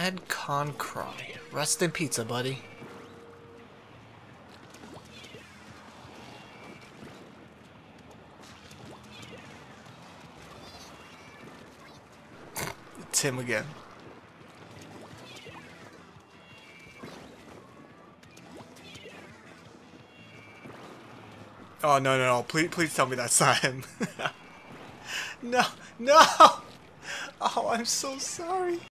Ed Concron. Rest in pizza, buddy. It's him again. Oh, no, no, no. Please tell me that's not him. No, no! Oh, I'm so sorry.